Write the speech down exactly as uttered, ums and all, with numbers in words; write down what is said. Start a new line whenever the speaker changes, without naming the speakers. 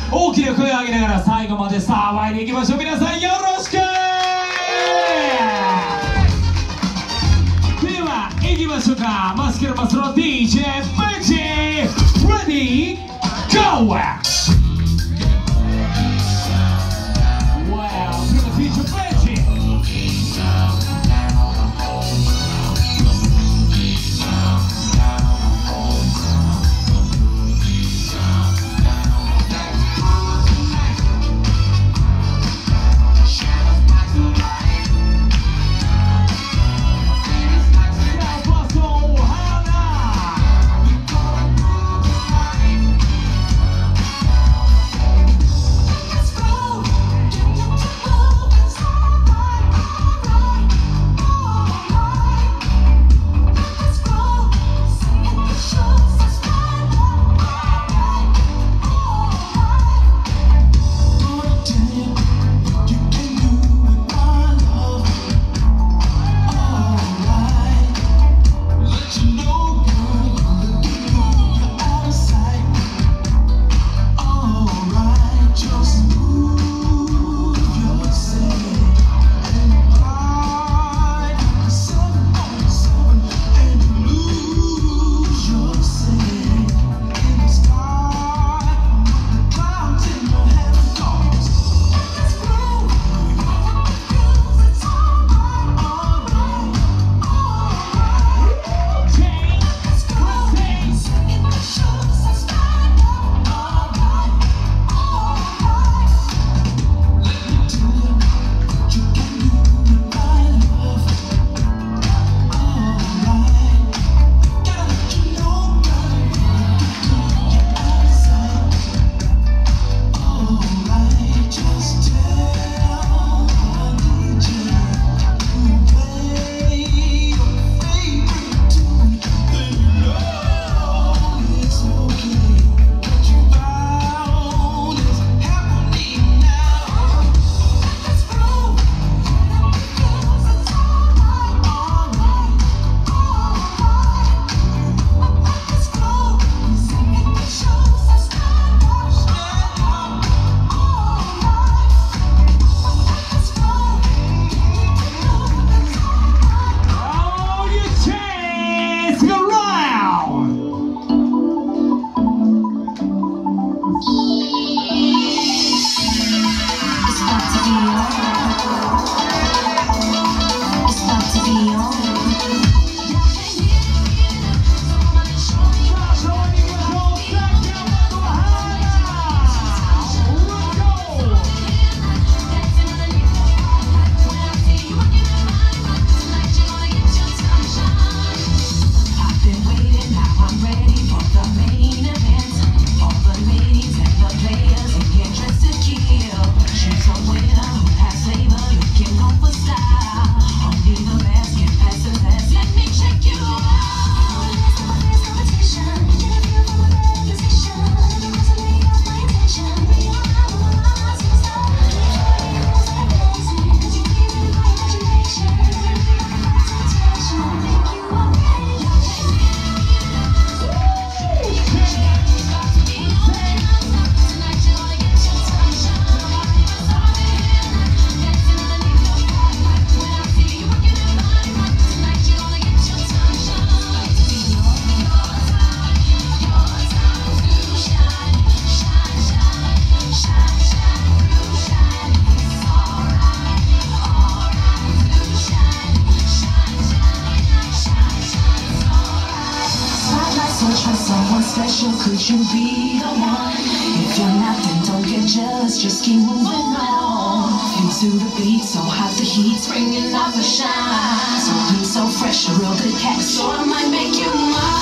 大きな声を上げながら最後まで騒いでいきましょう。皆さんよろしく。では行きましょうか。マスケルマスの ディージェー ベンチ Ready Go! Wow, to the D J Benji.
Special, could you be the one? If you're not, then don't get jealous, just keep moving on. Into the beat, so hot the heat's bringing out the shine. So clean, so fresh, a real good cat, so I might make you mine.